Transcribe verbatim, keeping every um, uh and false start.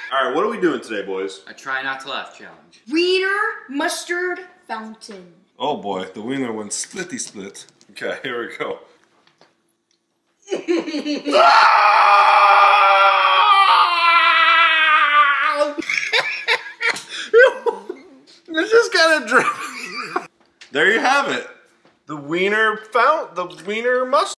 All right, what are we doing today, boys? A try not to laugh challenge. Wiener mustard fountain. Oh boy, the wiener went splitty split. Okay, here we go. It's just kind of dripping. There you have it. The wiener fount, the wiener mustard.